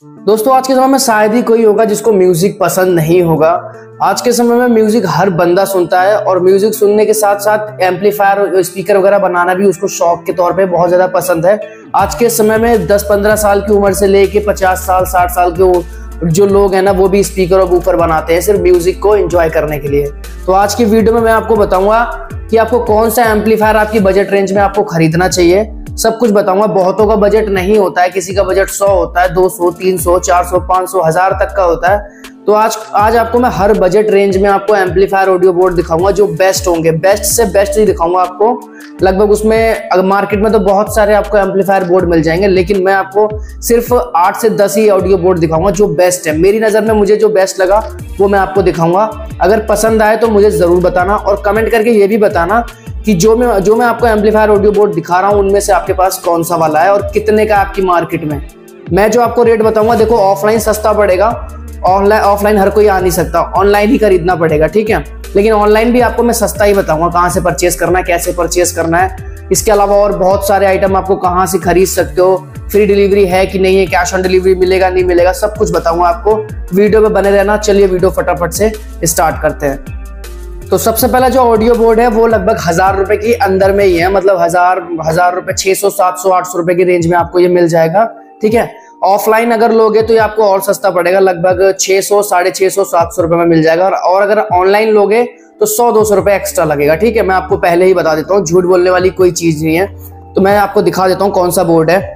दोस्तों आज के समय में शायद ही कोई होगा जिसको म्यूजिक पसंद नहीं होगा। आज के समय में म्यूजिक हर बंदा सुनता है और म्यूजिक सुनने के साथ साथ एम्पलीफायर और स्पीकर वगैरह बनाना भी उसको शौक के तौर पे बहुत ज्यादा पसंद है। आज के समय में 10-15 साल की उम्र से लेके 50 साल 60 साल के जो लोग हैं ना, वो भी स्पीकर और बूफर बनाते हैं सिर्फ म्यूजिक को एंजॉय करने के लिए। तो आज की वीडियो में मैं आपको बताऊंगा कि आपको कौन सा एम्पलीफायर आपकी बजट रेंज में आपको खरीदना चाहिए, सब कुछ बताऊंगा। बहुतों का बजट नहीं होता है, किसी का बजट 100 होता है, 200, 300, 400, 500, 1000 तक का होता है। तो आज आपको मैं हर बजट रेंज में आपको एम्पलीफायर ऑडियो बोर्ड दिखाऊंगा जो बेस्ट होंगे, बेस्ट से बेस्ट ही दिखाऊंगा आपको। लगभग उसमें अगर मार्केट में तो बहुत सारे आपको एम्पलीफायर बोर्ड मिल जाएंगे, लेकिन मैं आपको सिर्फ 8 से 10 ही ऑडियो बोर्ड दिखाऊंगा जो बेस्ट है। मेरी नजर में मुझे जो बेस्ट लगा वो मैं आपको दिखाऊंगा। अगर पसंद आए तो मुझे जरूर बताना और कमेंट करके ये भी बताना कि जो मैं आपको एम्पलीफायर ऑडियो बोर्ड दिखा रहा हूं उनमें से आपके पास कौन सा वाला है और कितने का आपकी मार्केट में। मैं जो आपको रेट बताऊंगा, देखो ऑफलाइन सस्ता पड़ेगा, ऑफलाइन हर कोई आ नहीं सकता, ऑनलाइन ही खरीदना पड़ेगा, ठीक है। लेकिन ऑनलाइन भी आपको मैं सस्ता ही बताऊंगा, कहाँ से परचेस करना है, कैसे परचेस करना है। इसके अलावा और बहुत सारे आइटम आपको कहाँ से खरीद सकते हो, फ्री डिलीवरी है कि नहीं है, कैश ऑन डिलीवरी मिलेगा नहीं मिलेगा, सब कुछ बताऊंगा आपको। वीडियो में बने रहना। चलिए वीडियो फटाफट से स्टार्ट करते हैं। तो सबसे पहला जो ऑडियो बोर्ड है वो लगभग 1000 रुपए के अंदर में ही है, मतलब हजार रुपए, 600, 700, 800 रुपए की रेंज में आपको ये मिल जाएगा, ठीक है। ऑफलाइन अगर लोगे तो ये आपको और सस्ता पड़ेगा, लगभग 600, 650, 700 रुपए में मिल जाएगा। और अगर ऑनलाइन लोगे तो 100-200 रुपए एक्स्ट्रा लगेगा, ठीक है। मैं आपको पहले ही बता देता हूँ, झूठ बोलने वाली कोई चीज नहीं है। तो मैं आपको दिखा देता हूँ कौन सा बोर्ड है।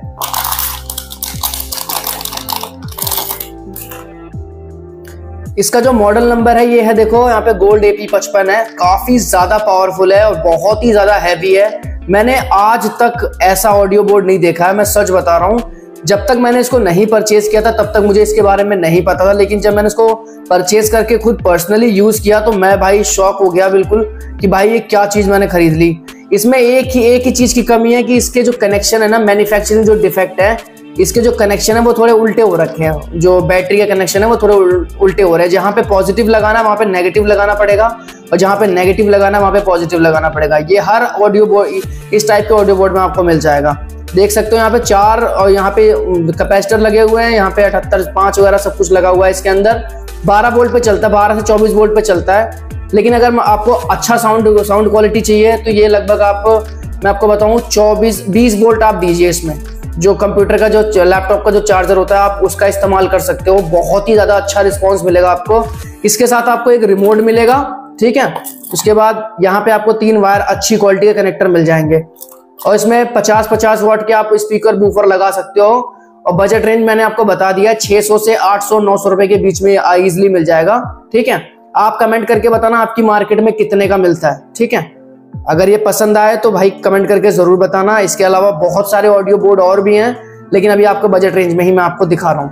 इसका जो मॉडल नंबर है ये है, देखो यहाँ पे गोल्ड AP55 है, काफी ज्यादा पावरफुल है और बहुत ही ज्यादा हैवी है। मैंने आज तक ऐसा ऑडियो बोर्ड नहीं देखा है, मैं सच बता रहा हूँ। जब तक मैंने इसको नहीं परचेज किया था तब तक मुझे इसके बारे में नहीं पता था, लेकिन जब मैंने इसको परचेज करके खुद पर्सनली यूज किया तो मैं भाई शॉक हो गया बिल्कुल कि भाई ये क्या चीज मैंने खरीद ली। इसमें एक ही चीज की कमी है कि इसके जो कनेक्शन है ना, मैन्युफैक्चरिंग जो डिफेक्ट है, इसके जो कनेक्शन है वो थोड़े उल्टे हो रखे हैं। जो बैटरी का कनेक्शन है वो थोड़े उल्टे हो रहे हैं। जहाँ पे पॉजिटिव लगाना है वहाँ पे नेगेटिव लगाना पड़ेगा और जहाँ पे नेगेटिव लगाना है वहाँ पे पॉजिटिव लगाना पड़ेगा। ये हर ऑडियो बोर्ड, इस टाइप के ऑडियो बोर्ड में आपको मिल जाएगा। देख सकते हो यहाँ पे 4 और यहाँ पे कैपेसिटर लगे हुए हैं, यहाँ पे 78, 5 वगैरह सब कुछ लगा हुआ है। इसके अंदर 12 वोल्ट पे चलता है, 12 से 24 वोल्ट पे चलता है। लेकिन अगर आपको अच्छा साउंड क्वालिटी चाहिए तो ये लगभग मैं आपको बताऊँ 20 वोल्ट आप दीजिए। इसमें जो कंप्यूटर का, जो लैपटॉप का जो चार्जर होता है, आप उसका इस्तेमाल कर सकते हो। बहुत ही ज्यादा अच्छा रिस्पॉन्स मिलेगा आपको। इसके साथ आपको एक रिमोट मिलेगा, ठीक है। उसके बाद यहाँ पे आपको 3 वायर अच्छी क्वालिटी के कनेक्टर मिल जाएंगे और इसमें 50-50 वाट के आप स्पीकर बूफर लगा सकते हो। और बजट रेंज मैंने आपको बता दिया, 600 से 800-900 रुपए के बीच में इजिली मिल जाएगा, ठीक है। आप कमेंट करके बताना आपकी मार्केट में कितने का मिलता है, ठीक है। अगर ये पसंद आए तो भाई कमेंट करके जरूर बताना। इसके अलावा बहुत सारे ऑडियो बोर्ड और भी हैं, लेकिन अभी आपको बजट रेंज में ही मैं आपको दिखा रहा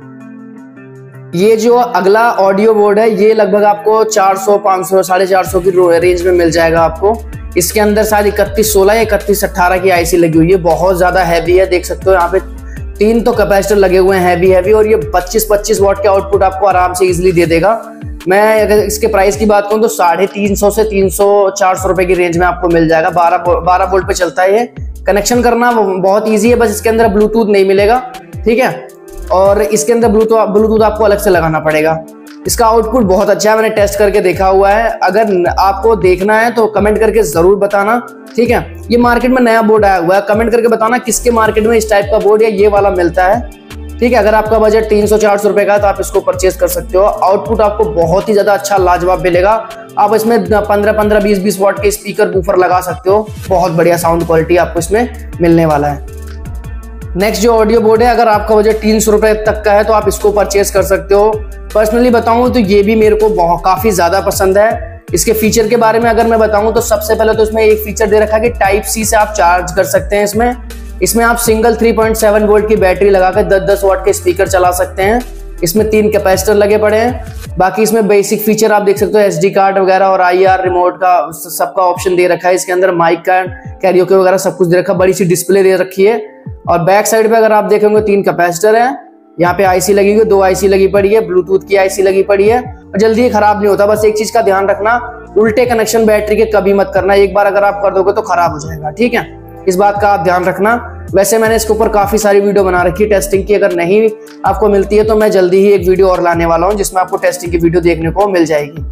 हूं। ये जो अगला ऑडियो बोर्ड है ये लगभग आपको 400, 500, 450 की रेंज में मिल जाएगा आपको। इसके अंदर शायद 3116 या 3118 की आईसी लगी हुई है, बहुत ज्यादा हैवी है। देख सकते हो यहाँ पे 3 तो कैपेसिटर लगे हुए हैं हैवी, और ये 25-25 वाट के आउटपुट आपको आराम से इजिली दे देगा। मैं अगर इसके प्राइस की बात करूं तो 350 से 300-400 रुपए की रेंज में आपको मिल जाएगा। 12 वोल्ट पे चलता है ये। कनेक्शन करना बहुत इजी है, बस इसके अंदर ब्लूटूथ नहीं मिलेगा, ठीक है। और इसके अंदर ब्लूटूथ आपको अलग से लगाना पड़ेगा। इसका आउटपुट बहुत अच्छा है, मैंने टेस्ट करके देखा हुआ है। अगर आपको देखना है तो कमेंट करके जरूर बताना, ठीक है। ये मार्केट में नया बोर्ड आया हुआ है, कमेंट करके बताना किसके मार्केट में इस टाइप का बोर्ड या ये वाला मिलता है, ठीक है। अगर आपका बजट 300-400 रुपए का है तो आप इसको परचेज कर सकते हो। आउटपुट आपको बहुत ही ज्यादा अच्छा लाजवाब मिलेगा। आप इसमें 15-15, 20-20 वाट के स्पीकर बूफर लगा सकते हो। बहुत बढ़िया साउंड क्वालिटी आपको इसमें मिलने वाला है। नेक्स्ट जो ऑडियो बोर्ड है, अगर आपका बजट 300 रुपए तक का है तो आप इसको परचेज कर सकते हो। पर्सनली बताऊं तो ये भी मेरे को काफी ज्यादा पसंद है। इसके फीचर के बारे में अगर मैं बताऊं तो सबसे पहले तो इसमें एक फीचर दे रखा है कि Type-C से आप चार्ज कर सकते हैं। इसमें आप सिंगल 3.7 वोल्ट की बैटरी लगाकर 10-10 वाट के स्पीकर चला सकते हैं। इसमें 3 कैपेसिटर लगे पड़े हैं। बाकी इसमें बेसिक फीचर आप देख सकते हो, SD कार्ड वगैरह और IR रिमोट का सबका ऑप्शन दे रखा है। इसके अंदर माइक का, कैरियोके वगैरह सब कुछ दे रखा है। बड़ी सी डिस्प्ले दे रखी है। और बैक साइड पे अगर आप देखेंगे 3 कैपेसिटर है। यहाँ पे IC लगी हुई, 2 IC लगी पड़ी है, ब्लूटूथ की IC लगी पड़ी है। और जल्दी ये खराब नहीं होता। बस एक चीज का ध्यान रखना, उल्टे कनेक्शन बैटरी के कभी मत करना। एक बार अगर आप कर दोगे तो खराब हो जाएगा, ठीक है। इस बात का आप ध्यान रखना। वैसे मैंने इसके ऊपर काफी सारी वीडियो बना रखी है टेस्टिंग की, अगर नहीं आपको मिलती है तो मैं जल्दी ही एक वीडियो और लाने वाला हूं जिसमें आपको टेस्टिंग की वीडियो देखने को मिल जाएगी।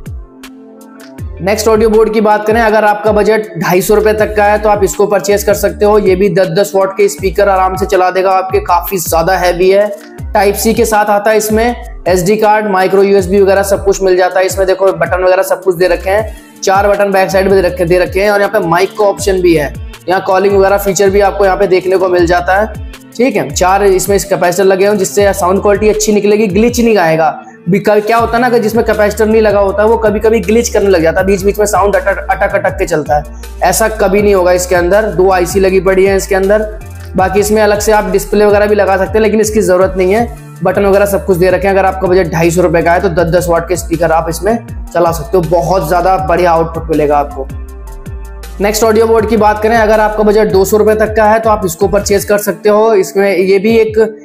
नेक्स्ट ऑडियो बोर्ड की बात करें, अगर आपका बजट 250 रुपए तक का है तो आप इसको परचेज कर सकते हो। ये भी 10-10 वॉट के स्पीकर आराम से चला देगा आपके, काफी ज्यादा हैवी है। टाइप सी के साथ आता है इसमें, SD कार्ड, माइक्रो USB वगैरह सब कुछ मिल जाता है इसमें। देखो बटन वगैरह सब कुछ दे रखे हैं, 4 बटन बैक साइड में दे रखे हैं और यहाँ पे माइक का ऑप्शन भी है। यहाँ कॉलिंग वगैरह फीचर भी आपको यहाँ पे देखने को मिल जाता है, ठीक है। 4 इसमें कैपेसिटर लगे हैं जिससे साउंड क्वालिटी अच्छी निकलेगी, ग्लिच नहीं आएगा। क्या होता है ना कि जिसमें कैपेसिटर नहीं लगा होता है वो कभी कभी ग्लिच करने लग जाता है, बीच बीच में साउंड अटक के चलता है। ऐसा कभी नहीं होगा इसके अंदर। 2 IC लगी पड़ी है इसके अंदर। बाकी इसमें अलग से आप डिस्प्ले वगैरह भी लगा सकते हैं, लेकिन इसकी जरूरत नहीं है। बटन वगैरह सब कुछ दे रखे हैं। अगर आपका बजट 250 रुपए का है तो 10-10 वाट के स्पीकर आप इसमें चला सकते हो, बहुत ज्यादा बढ़िया आउटपुट मिलेगा आपको। नेक्स्ट ऑडियो बोर्ड की बात करें, अगर आपका बजट 200 रुपए तक का है तो आप इसको परचेज कर सकते हो। इसमें ये भी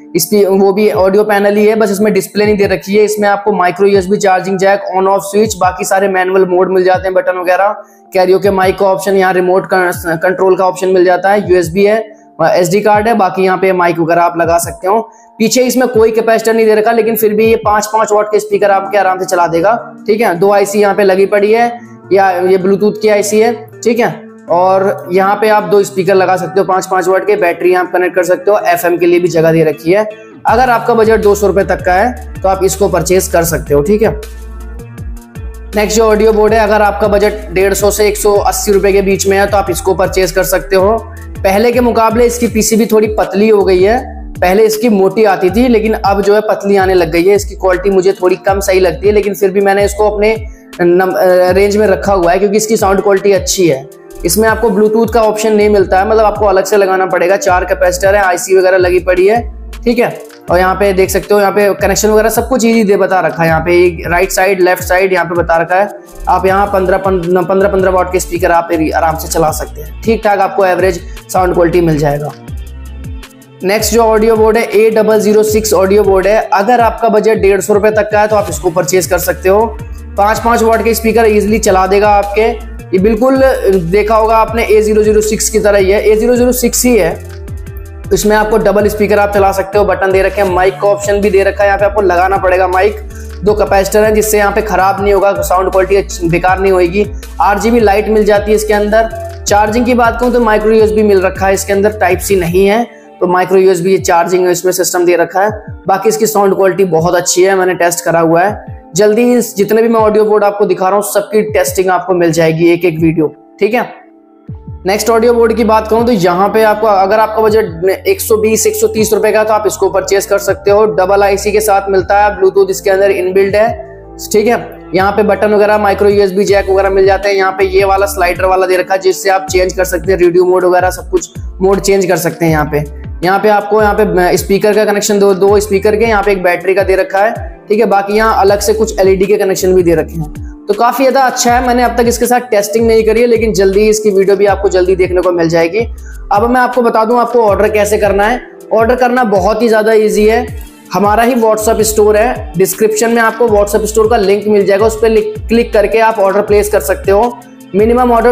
वो भी ऑडियो पैनल ही है, बस इसमें डिस्प्ले नहीं दे रखी है। इसमें आपको micro USB charging jack, on off switch, बाकी सारे मैनुअल मोड मिल जाते हैं, बटन वगैरह, कैरियो के माइक का ऑप्शन, यहाँ रिमोट कंट्रोल का ऑप्शन मिल जाता है, USB है, SD कार्ड है, बाकी यहाँ पे माइक वगैरह आप लगा सकते हो। पीछे इसमें कोई कैपेसिटर नहीं दे रखा, लेकिन फिर भी ये 5-5 वाट के स्पीकर आपके आराम से चला देगा, ठीक है। 2 IC यहाँ पे लगी पड़ी है, या ये ब्लूटूथ की IC है, ठीक है। और यहाँ पे आप 2 स्पीकर लगा सकते हो 5-5 वाट के, बैटरी आप कनेक्ट कर सकते हो, FM के लिए भी जगह दे रखी है। अगर आपका बजट 200 रुपए तक का है तो आप इसको परचेज कर सकते हो, ठीक है। नेक्स्ट जो ऑडियो बोर्ड है, अगर आपका बजट 150 से 180 रुपए के बीच में है तो आप इसको परचेज कर सकते हो। पहले के मुकाबले इसकी PCB थोड़ी पतली हो गई है, पहले इसकी मोटी आती थी लेकिन अब जो है पतली आने लग गई है। इसकी क्वालिटी मुझे थोड़ी कम सही लगती है, लेकिन फिर भी मैंने इसको अपने रेंज में रखा हुआ है क्योंकि इसकी साउंड क्वालिटी अच्छी है। इसमें आपको ब्लूटूथ का ऑप्शन नहीं मिलता है, मतलब आपको अलग से लगाना पड़ेगा। 4 कैपेसिटर है, IC वगैरह लगी पड़ी है, ठीक है। और यहाँ पे देख सकते हो, यहाँ पे कनेक्शन वगैरह सब कुछ इजी बता रखा है। यहाँ पे राइट साइड, लेफ्ट साइड यहाँ पे बता रखा है। आप यहाँ 15 वाट के स्पीकर आप आराम से चला सकते हैं, ठीक ठाक आपको एवरेज साउंड क्वालिटी मिल जाएगा। नेक्स्ट जो ऑडियो बोर्ड है, A006 ऑडियो बोर्ड है। अगर आपका बजट 150 रुपए तक का है तो आप इसको परचेज कर सकते हो। 5-5 वाट के स्पीकर इजिली चला देगा आपके। ये बिल्कुल देखा होगा आपने A006 की तरह ही है, A006 ही है। इसमें आपको डबल स्पीकर आप चला सकते हो, बटन दे रखे हैं, माइक का ऑप्शन भी दे रखा है। यहाँ पे आपको लगाना पड़ेगा माइक। 2 कैपेसिटर है जिससे यहाँ पे खराब नहीं होगा, साउंड क्वालिटी बेकार नहीं होगी। RGB लाइट मिल जाती है इसके अंदर। चार्जिंग की बात करूँ तो माइक्रो USB मिल रखा है इसके अंदर, टाइप सी नहीं है, तो माइक्रो USB चार्जिंग इसमें सिस्टम दे रखा है। बाकी इसकी साउंड क्वालिटी बहुत अच्छी है, मैंने टेस्ट करा हुआ है। जल्दी जितने भी मैं ऑडियो बोर्ड आपको दिखा रहा हूँ सबकी टेस्टिंग आपको मिल जाएगी, एक वीडियो, ठीक है। नेक्स्ट ऑडियो बोर्ड की बात करूं तो यहाँ पे आपको, अगर आपका बजट 120-130 रुपए का तो आप इसको परचेज कर सकते हो। डबल IC के साथ मिलता है, ब्लूटूथ इसके अंदर इनबिल्ट है, ठीक है। यहाँ पे बटन वगैरह, माइक्रो USB जैक वगैरह मिल जाते हैं। यहाँ पे ये वाला स्लाइडर वाला दे रखा है जिससे आप चेंज कर सकते हैं, रेडियो मोड वगैरह सब कुछ मोड चेंज कर सकते हैं। यहाँ पे आपको यहाँ पे स्पीकर का कनेक्शन, दो स्पीकर के, यहाँ पे एक बैटरी का दे रखा है, ठीक है। बाकी यहाँ अलग से कुछ LED के कनेक्शन भी दे रखे हैं, तो काफी ज्यादा अच्छा है। मैंने अब तक इसके साथ टेस्टिंग नहीं करी है, लेकिन जल्दी इसकी वीडियो भी आपको जल्दी देखने को मिल जाएगी। अब मैं आपको बता दूं आपको ऑर्डर कैसे करना है। ऑर्डर करना बहुत ही ज्यादा इजी है। हमारा ही व्हाट्सएप स्टोर है, डिस्क्रिप्शन में आपको व्हाट्सएप स्टोर का लिंक मिल जाएगा, उस पर क्लिक करके आप ऑर्डर प्लेस कर सकते हो। मिनिमम ऑर्डर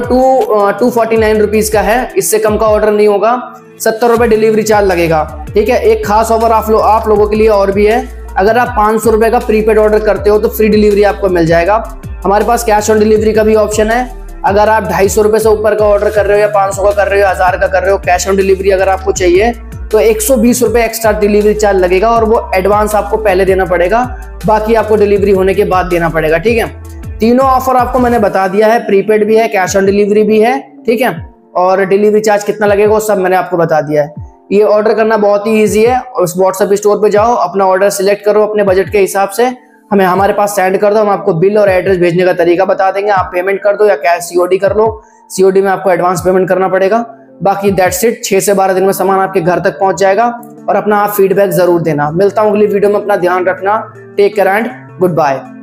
249 रुपीज का है, इससे कम का ऑर्डर नहीं होगा। 70 रुपए डिलीवरी चार्ज लगेगा, ठीक है। एक खास ऑफर आप लोगों के लिए और भी है, अगर आप 500 रुपए का प्रीपेड ऑर्डर करते हो तो फ्री डिलीवरी आपको मिल जाएगा। हमारे पास कैश ऑन डिलीवरी का भी ऑप्शन है। अगर आप 250 रुपए से ऊपर का ऑर्डर कर रहे हो या 500 का कर रहे हो, 1000 का कर रहे हो, कैश ऑन डिलीवरी अगर आपको चाहिए तो 120 रुपए एक्स्ट्रा डिलीवरी चार्ज लगेगा, और वो एडवांस आपको पहले देना पड़ेगा, बाकी आपको डिलीवरी होने के बाद देना पड़ेगा, ठीक है। तीनों ऑफर आपको मैंने बता दिया है, प्रीपेड भी है, कैश ऑन डिलीवरी भी है, ठीक है, और डिलीवरी चार्ज कितना लगेगा वो सब मैंने आपको बता दिया है। ये ऑर्डर करना बहुत ही ईजी है। उस व्हाट्सएप स्टोर पे जाओ, अपना ऑर्डर सिलेक्ट करो अपने बजट के हिसाब से, हमारे पास सेंड कर दो, हम आपको बिल और एड्रेस भेजने का तरीका बता देंगे। आप पेमेंट कर दो या कैश COD कर लो। COD में आपको एडवांस पेमेंट करना पड़ेगा। बाकी दैट्स इट, 6 से 12 दिन में सामान आपके घर तक पहुंच जाएगा। और अपना आप फीडबैक जरूर देना। मिलता हूं अगली वीडियो में, अपना ध्यान रखना। Take care and good bye.